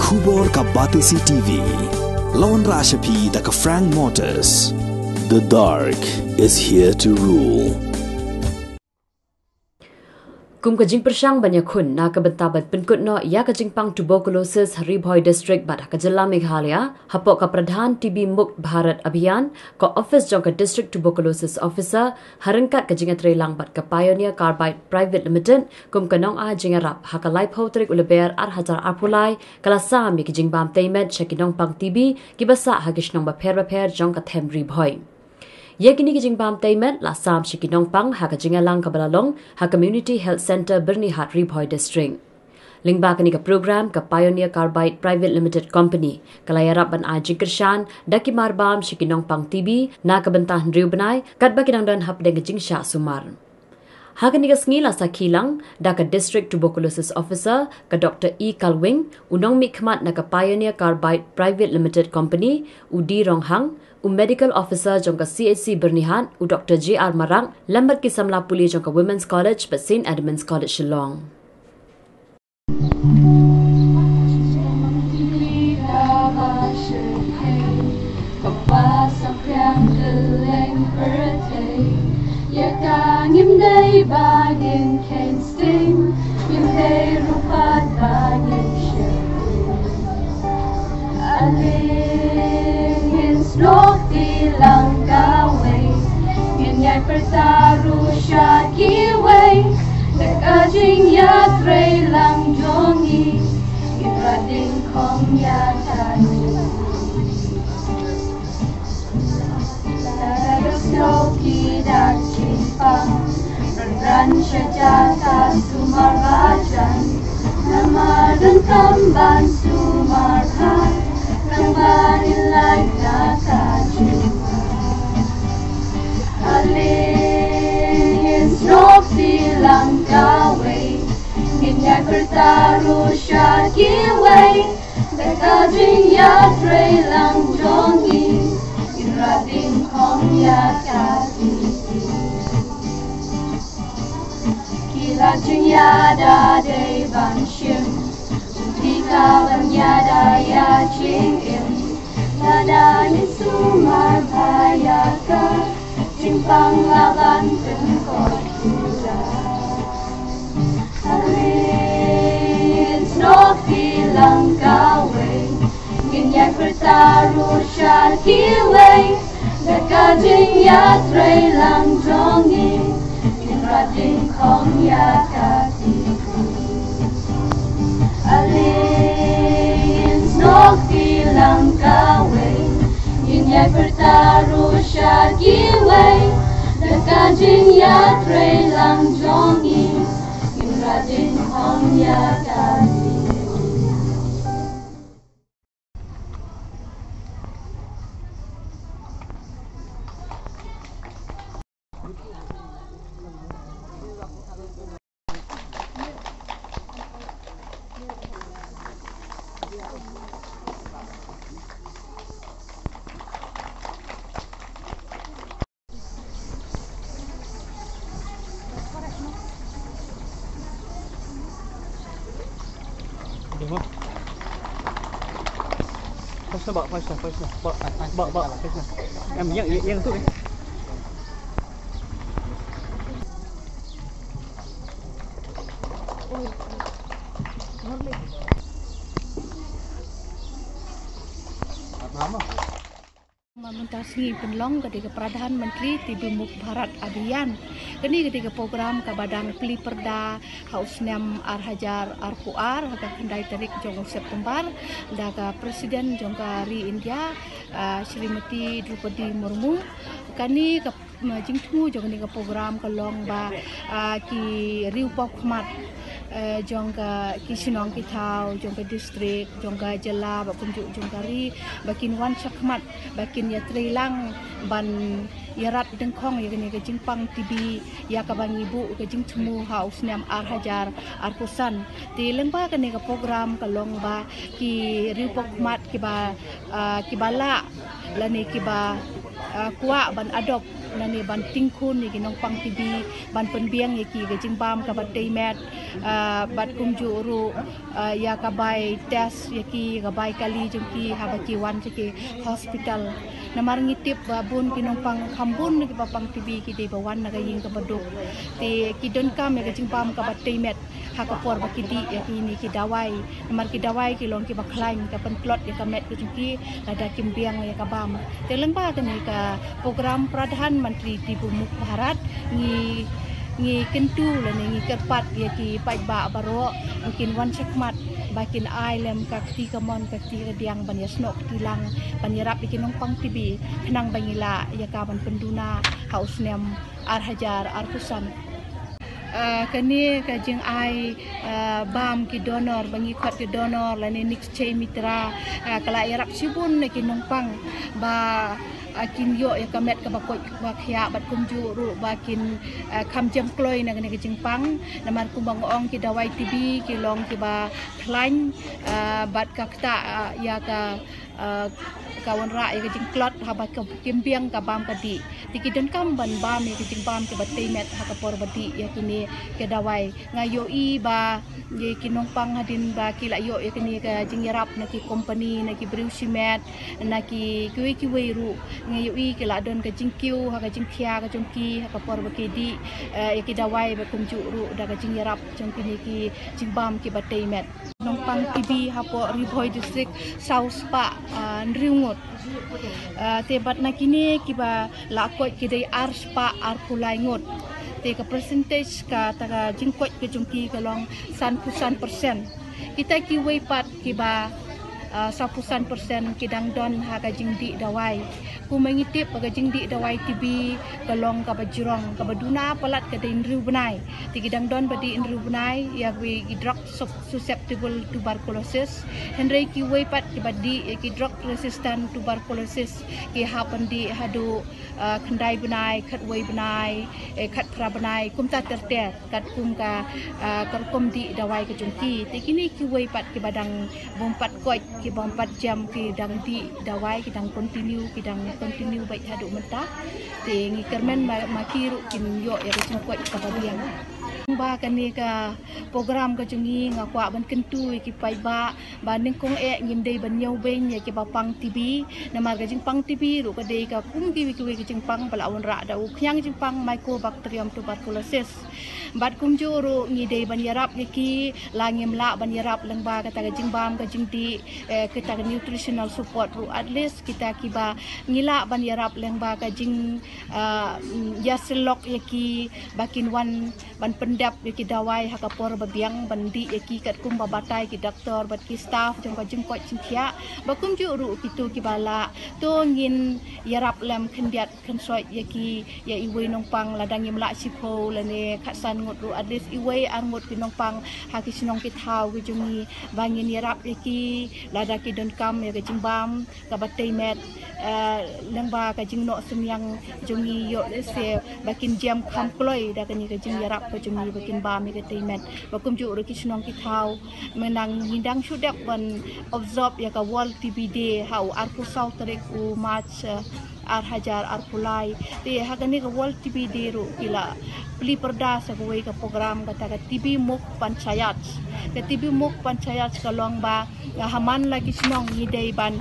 Khubor ka Batisi TV. Lawan Rashapi da ka Frank Motors. The dark is here to rule. Kum ka Kyrshan banyak kun na ka bentabat penkut no ya ka Jingbam tuberculosis Ribhoi district bad ka Jilla Meghalaya hapok ka Pradhan TB Mukt Bharat Abhiyan ka office jong ka district tuberculosis officer harengkat ka jingat relang bad ka Pioneer Carbide Private Limited kum ka nong jingarap ha ka live hotrik uleber hajar apulai kala sami ki Jingbam Taimet shaki Nongpang TB kibasa ha kishnong baper jong ka Them Ribhoi. Yakini ki Jingbam Taimet la sam shiki Nongpang ha ka jingalang ka balalong ha Community Health Center Bernihat Ribhoi District. Lingba kani ka program ka Pioneer Carbide Private Limited Company kalayarap ban Kyrshan daki marbam shiki Nongpang TB na ka bentah ndriu benai kat ba kinangdan hap deng jingsha sumar. Hakani ka sngi la sakilang da ka District Tuberculosis Officer ka Dr. E. Kalwing unong mikmat na ka Pioneer Carbide Private Limited Company Udi Ronghang Medical Officer jong ka CHC Bernihan Dr. J.R. Marang lambat ki samla puli jong ka Women's College pa St. Edmunds College Shillong. Slok di langkaway Nganyay pertaru siya kiway Nagkajing yatray lang jongi Irading kong yatani Naragas loki dating pang Ranran siya jata sumarajan Namadan kamban sumarhan Nambani like nakajiwa Alin snok silang kaway Nganyay pertaru siya kiway Nagkajing yatray lang jongi Irading kong yakasisi Kilajing yada day banshim Kawan yada ya cingim Nada ni sumar bayaka Jingbam laban pengkot pula Alin snok bilang kaway Nganyay pertaru siya kiway Nagkajing yatray lang jongi Inrading kong yakatiku Alin snok bilang kaway Nganyay pertaru siya kiway Nagkajing yatray lang jongi Inrading kong yakati Bawa yang tu ni. Mentasi penlong ketika Pradhan Menteri TB Mukt Bharat Abhiyan kini ketika program ke Badang Peli Perda Hausniam Arhajar Arpuar haka kendai tarik jong September daga Presiden jongka Ri India Srimati Drupadi Murmu kini ke jingtu jong ni ke program ke long ba ki riu pokmat jongka kisinong kitau jongka distrik jongka jela bakunjuk jongkari bakin wan sakmat bakin yatri lang ban yarat dengkong yakni ke Jingbam TB ya ka bang ibu ke jingtmu haus niam arhajar arpusan ti lengba kene ke program kalong ba ki ripokmat ki ba ki bala lani ki ba kuak ban adop nani ban tingkun ni Nongpang TV ban penbiang yaki ke Jingbam ka bat teimet bat kumju ru ya ka bai test yaki ka bai kali jengki habaki wan jeki hospital namar ngitip babun ki Nongpang khambun ki papang TV ki de bawan naga ying ka baduk te ki don kam ke Jingbam ka bat teimet hakapor bakidi yaki ni ki dawai namar ki dawai ki long ki baklain ka penplot ya ka met ki jengki ada kimbiang ya ka bam te lengba ka ni ka program Pradhan Menteri Tibu Muk Bharat ngi kentu la ngi kerpat ya ki pai ba baro mungkin wan sekmat bakin ailem ka ti kamon ka ti diang ban yasnok tilang panirap iki Nongpang TV kenang bangila ya ka ban penduna haus nem ar hajar ar kusan kani ka jing ai bam ki donor bangi khat ki donor la ni nix che mitra kala yarap sibun ki Nongpang ba akin yo ya kamet ka bakoi ba khia bat kumju ru bakin kham jam kloi na ke Jingbam namar kumbang ong ki dawai TV ki long ki ba klain bat ka kta ya ka kawan ra ya ke jingklot ha ba ka kimbiang ka bam ka di tiki don kam ban bam ya ke Jingbam ke batei met ha ka por badi ya kini ke dawai ngayo i ba ye ki Nongpang hadin ba ki la yo ya kini ka jingyarap na ki company na ki brewsimet na ki kiwi ru ngayo i ke la don ka jingkiu ha ka jingkhia ka jongki ha ka por ba ki di ya ki dawai ba kumju ru da ka jingyarap jongki ni ki Jingbam ki batei met Nongpang TV hapo Ribhoi district South Pa Ngut tebat na kini kiba lakot kidai ar spa ar pulai ngut te ka percentage ka taga jingkot ke jungki kalong 100% kita kiwei pat kiba 10% kidang don ha ka jingdi dawai ku mengitip ka jingdi dawai TV kalong ka bajrong ka baduna palat ka din riu benai ti kidang don badi in riu benai ya we drug susceptible tuberculosis henry ki we pat ki badi ki drug resistant tuberculosis ki happen di hadu khandai benai khat we benai khat pra benai kum ta ter kat kum ka kum di dawai ka jungki ti kini ki we pat ki badang bompat koi ki bompat jam ki dang di dawai ki dang continue baik hadu mentah te ngi kermen makiru kin yo ya koi ka badiang ba kani ka program ka jungi ngakwa ban kentu ki pai ba ning kong ngim dei ban nyau ben ya ki bapang TV namar ka Jingbam TV ru ka dei ka kum ki ki Jingbam bala on ra da u khyang Jingbam mycobacterium tuberculosis bat kum juru ngi dei ban yarap ki langim la ban yarap lengba ka ta Jingbam ka jingdi kita ka nutritional support ru at least kita ki ba ngila ban yarap lengba ka jing yaselok ki bakin wan ban pendap ki dawai ha ka por babiang bandi ki kat kum babatai ki doktor bat ki staff jong ka jingkot chinthia bakum juru kitu ki bala to ngin yarap lam khendiat khensoi ki ya iwe Nongpang ladang yimla sipo lane khasan ngut ru adis iwe angut ki Nongpang ha ki sinong ki thau ki jungi bangin yarap ki lada ki don kam ya ke Jingbam ka batei met lengba ka jingno semyang jungi yo se bakin jam kham kloi da ka ni ka jing yarap ka jungi bakin bam ke teimet bakum ju ru ki sinong ki thau menang hindang sudak ban observe ya ka World TV Day hau arku sau tarik u March ar hajar ar pulai te hagani ka World TV Day ru kila pli perda sa kuwe ka program kata ka TV Muk Panchayat ka TV Muk Panchayat ka long ba haman lagi sinong ngidei ban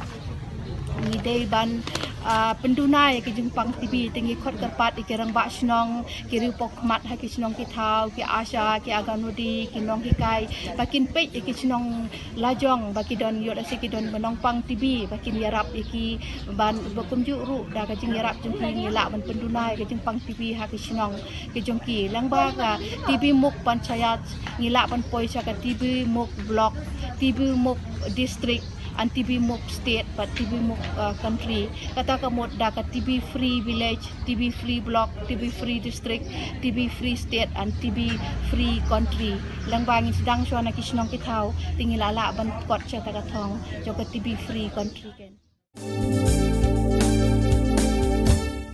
penduna ya ke Jingbam TV tinggi khot kerpat ikirang ba sinong kiri pokmat ha ki sinong ki thau ki asha ki aganudi ki nong ki kai bakin pej ki sinong lajong baki don yo dasi ki don Nongpang TV bakin yarap ki ban bakum ju ru da ka jing yarap jung ki ngila ban penduna ya ke Jingbam TV ha ki sinong ki jong ki langba ka TV Muk Panchayat ngila ban poi sa ka TV Muk Block TV Muk District and TV Muk State but TV Muk Country kata kamot da ka TV Free Village TV Free Block TV Free District TV Free State and TV Free Country langbangin sedang suana kisnong kithau tingilala ban kot sa taga thong jo ka TV Free Country ken